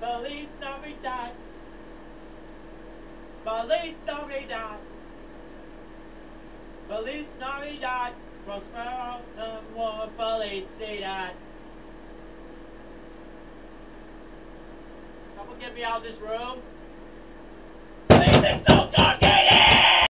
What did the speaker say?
Feliz Navidad. Feliz Navidad. Feliz Navidad. Prospero and more felicidad. Someone get me out of this room. Please, it's so dark.